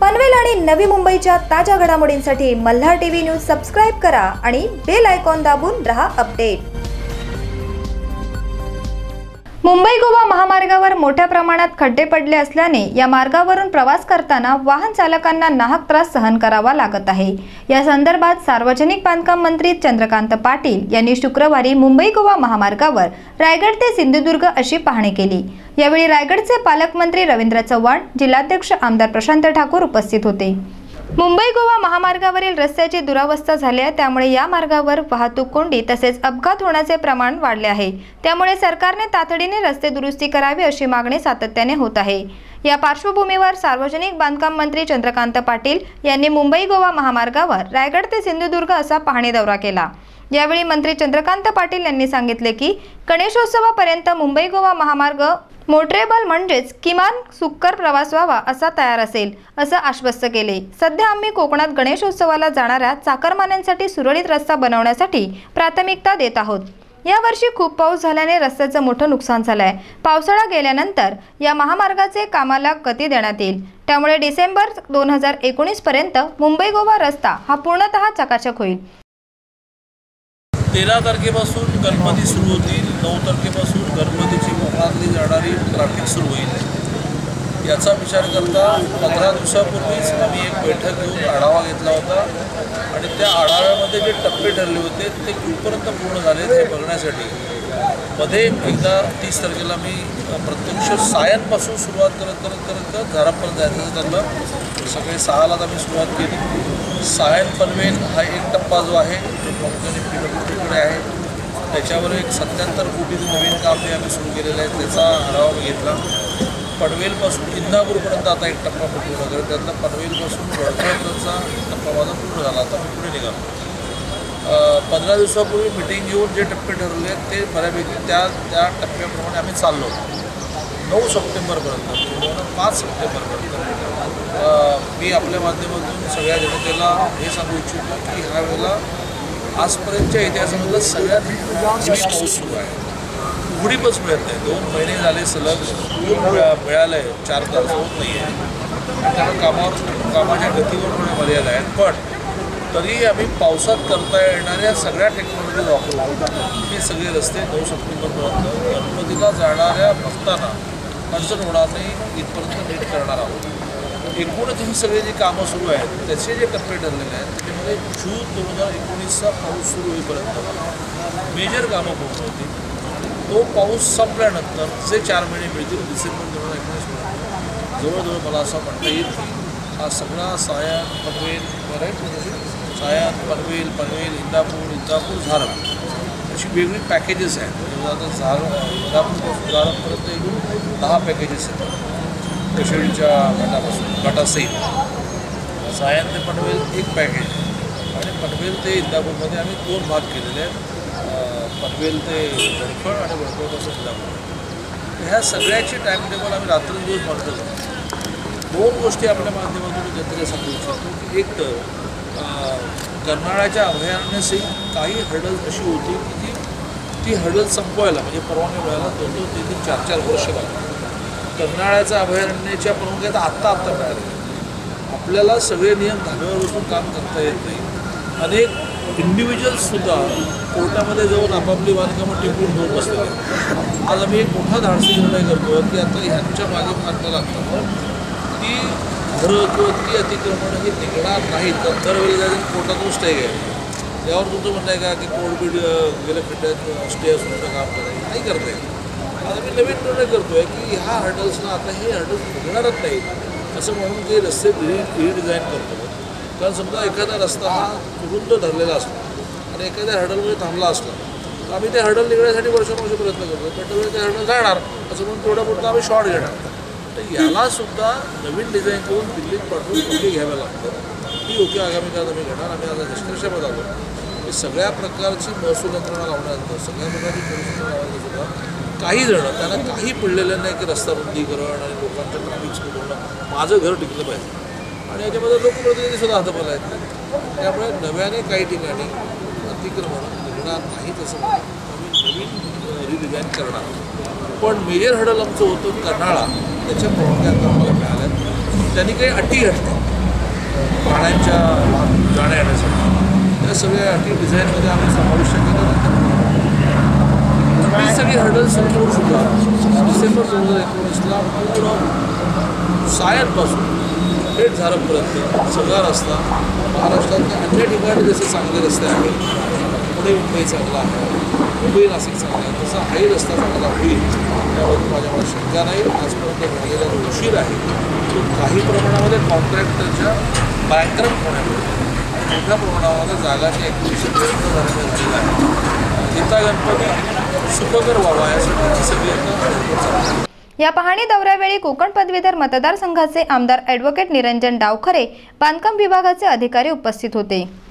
पनवेल आणि नवी मुंबईच्या ताज्या घडामोडींसाठी मल्हार टीव्ही न्यूज सबस्क्राइब करा आणि बेल आयकॉन दाबून रहा अपडेट। मुंबई गोवा महामार्गावर मोठ्या प्रमाणात खड्डे पडले असल्याने या मार्गावरून प्रवास करताना वाहन चालकांना नाहक त्रास सहन करावा लागत आहे। या संदर्भात सार्वजनिक बांधकाम मंत्री चंद्रकांत पाटील यांनी शुक्रवारी मुंबई गोवा महामार्गावर रायगड ते सिंधुदुर्ग अशी पाहणी केली। यावेळी रायगडचे पालकमंत्री रवींद्र चव्हाण, जिल्हाध्यक्ष आमदार प्रशांत ठाकूर उपस्थित होते। मुंबई गोवा महामार्गावरील रस्त्याची दुरावस्था झाली आहे, त्यामुळे या मार्गावर वाहतूक कोंडी तसेच अपघात होण्याचे प्रमाण वाढले आहे। त्यामुळे सरकारने तातडीने रस्ते दुरुस्ती करावी अशी मागणी सातत्याने होत आहे। या पार्श्वभूमीवर सार्वजनिक बांधकाम मंत्री चंद्रकांत पाटील यांनी मुंबई गोवा महामार्गावर रायगड ते सिंधुदुर्ग असा पाहणी दौरा केला। यावेळी मंत्री चंद्रकांत पाटील यांनी सांगितले की गणेशोत्सवापर्यंत मुंबई गोवा महामार्ग मोटरेबल म्हणजेच किमान सुकर प्रवास व्हावा असा तयार असेल असं आश्वस्त केले। सध्या आम्ही कोकणात गणेशोत्सवाला जाणाऱ्या चाकरमान्यांसाठी सुरळीत रस्ता बनवण्यासाठी प्राथमिकता देत आहोत। या वर्षी खूप पाऊस झाल्याने रस्त्याचं मोठं नुकसान झालं आहे। पावसाळा गेल्यानंतर या महामार्गाचे कामाला गती देण्यात येईल। त्यामुळे डिसेंबर 2019 पर्यंत मुंबई गोवा रस्ता हा पूर्णतः चकाचक होईल। 13 तारखेपासून गणपती सुरू होतील, 9 तारखेपासून गणपतीची कोकणातली जाणारी ट्रॅफिक सुरू होईल। याचा विचार करता 15 दिवसापूर्वीच आम्ही एक बैठक घेऊन आढावा घेतला होता आणि त्या आढाव्यामध्ये जे टप्पे ठरले होते ते कुठपर्यंत पूर्ण झाले हे बघण्यासाठी मध्ये एकदा 30 तारखेला मी प्रत्यक्ष सायनपासून सुरुवात करत झारापर्यंत जायचं ठरलं। सकाळी 6ला आम्ही सुरुवात केली। सायन पनवेल हा एक टप्पा जो आहे तो PWDकडे आहे, त्याच्यावर एक 77 कोटीचं नवीन काम जे आम्ही सुरू केलेलं आहे त्याचा आढावा मी घेतला। पनवेलपासून इंदापूरपर्यंत आता एक टप्पा पूर्ण करत, त्यातला पनवेलपासून वडगावचा टप्पा माझा पूर्ण झाला। आता मी पुढे निघालो। 15 दिवसापूर्वी मिटिंग घेऊन जे टप्पे ठरवले आहेत ते बऱ्यापैकी त्या टप्प्याप्रमाणे आम्ही चाललो। 9 सप्टेंबरपर्यंत 5 सप्टेंबरपर्यंत मी आपल्या माध्यमातून सगळ्या जनतेला हे सांगू इच्छितो की ह्या वेळेला आजपर्यंतच्या इतिहासामधला सगळ्यात पाऊस सुरू आहे। उघडीपच मिळत नाही। 2 महिने झाले सलग मिळालं आहे, 4 तास होत नाही आहे। त्यामुळे कामाच्या गतीवर थोड्या मर्यादा आहेत, पण तरी आम्ही पावसात करता येणाऱ्या सगळ्या टेक्नॉलॉजी वापरून हे सगळे रस्ते 9 सप्टेंबरपर्यंत गणपतीला जाणाऱ्या भक्तांना अडचण होणार नाही इथपर्यंत नीट करणार आहोत। एकूणच ही सगळी जी कामं सुरू आहेत त्याचे जे टप्पे ठरलेले आहेत त्याच्यामध्ये जून 2019चा पाऊस सुरू होईपर्यंत मेजर कामं पूर्ण होती। तो पाऊस संपल्यानंतर जे 4 महिने मिळतील डिसेंबर 2019 पर्यंत जवळजवळ मला असं म्हणता येईल की हा सगळा सायन पनवेल पनवेल इंदापूर झारप अशी वेगळी पॅकेजेस आहेत। म्हणजे आता इंदापूरपासून झारपपर्यंत एकूण 10 पॅकेजेस आहेत कशेळीच्या घाटासहित। सायन ते पनवेल एक पॅकेज आणि पनवेल ते इंदापूरमध्ये आम्ही 2 भाग केलेले आहेत, पनवेल ते वडखळ आणि वडखळपासून इंदापूर। ह्या सगळ्याची टाईम टेबल आम्ही रात्रंदिवस मॉनिटर करतो। 2 गोष्टी आपल्या माध्यमातून जनतेला सांगू इच्छितो की एक तर कर्नाळ्याच्या अभयारण्यासहित काही हर्डल्स अशी होती की ती हर्डल संपवायला म्हणजे परवानगी मिळायला 2-2, 3-3, 4-4 वर्ष लागली। कर्नाळ्याच्या अभयारण्याच्या परवानग्या आत्ता मिळाल्या। आपल्याला सगळे नियम धाब्यावर बसून काम करता येत नाही। अनेक इंडिव्हिज्युअल्ससुद्धा कोर्टामध्ये जाऊन आपापली बांधकामं टिकवून घेऊन बसलेले आहेत। आज आम्ही एक मोठा धाडसी निर्णय करतो की आता ह्यांच्या मागे आपल्याला लागतं ती घरं किंवा ती अतिक्रमणं ही निघणार नाहीत। तर दरवेळी जायचं कोर्टातून स्टे घ्यायला, त्यावर तुमचं म्हणणं आहे का की कोर्ट गेल्या खड्ड्यात स्टे असून काम करायचं नाही करता येईल। आता मी नवीन निर्णय करतो आहे की ह्या हर्डल्सना आता हे हर्डल्स निघणारच नाहीत असं म्हणून ते रस्ते रिडिझाईन करतो। कारण समजा एखादा रस्ता हा तुरुंद धरलेला असतो आणि एखाद्या हर्डलमध्ये थांबला असला तर आम्ही ते हर्डल निघण्यासाठी वर्षानुवर्ष प्रयत्न करतो, पण ते हर्डल जाणार असं म्हणून थोडं आम्ही शॉर्ट घेणार। तर यालासुद्धा नवीन डिझाईन करून दिल्लीत पाठवून योग्य घ्यावं लागतं। ही योग्य आगामी काळात आम्ही घेणार। आम्ही आता निष्कर्षामध्ये आलो की सगळ्या प्रकारची महसूल यंत्रणा लावण्यानंतर सगळ्या प्रकारची महसूल लावण्यासुद्धा काही जणं त्यांना काही पडलेलं नाही की रस्ता रुंदीकरण आणि लोकांच्या ट्रॅफिक सोडवणं, माझं घर टिकलं पाहिजे आणि याच्यामध्ये लोकप्रतिनिधीसुद्धा हातभार आहेत। त्यामुळे नव्याने काही ठिकाणी अतिक्रमण निघणार नाहीत असं म्हणून आम्ही नवीन रिडिझाईन करणार। पण मेजर हडल आमचं होतं कर्नाळा, त्याच्या परवानग्या आता आम्हाला मिळाल्या। त्यांनी काही अटी घातल्या प्राण्यांच्या जाण्या येण्यासाठी या सगळ्या अटी डिझाईनमध्ये आम्ही समाविष्ट केल्यानंतर ही सगळी हर्डल्स समोर सुद्धा डिसेंबर 2019ला पूर्ण सायनपासून थेट झारपपर्यंत सगळा रस्ता महाराष्ट्रातल्या अन्य ठिकाणी जसे चांगले रस्ते आहेत, पुणे मुंबई चांगला आहे, मुंबई नाशिक चांगला आहे, तसा हाही रस्ता चांगला होईल याबद्दल माझ्याकडे शंका नाही. आजपर्यंत झालेला जो उशीर आहे तो काही प्रमाणामध्ये कॉन्ट्रॅक्टरच्या बँकरप्ट होण्यामुळे मोठ्या प्रमाणामध्ये जागाचे ॲक्विजिशन प्रयत्न झाल्याने झालेला आहे. गीता गणपती सुखकर व्हावा यासाठी ही सगळी आता या पाहणी दौऱ्यावेळी कोकण पदवीधर मतदारसंघाचे आमदार ॲडव्होकेट निरंजन डावखरे, बांधकाम विभागाचे अधिकारी उपस्थित होते.